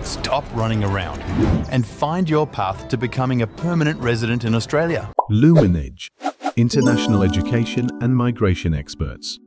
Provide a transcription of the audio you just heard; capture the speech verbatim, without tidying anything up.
Stop running around and find your path to becoming a permanent resident in Australia. Luminage, international education and migration experts.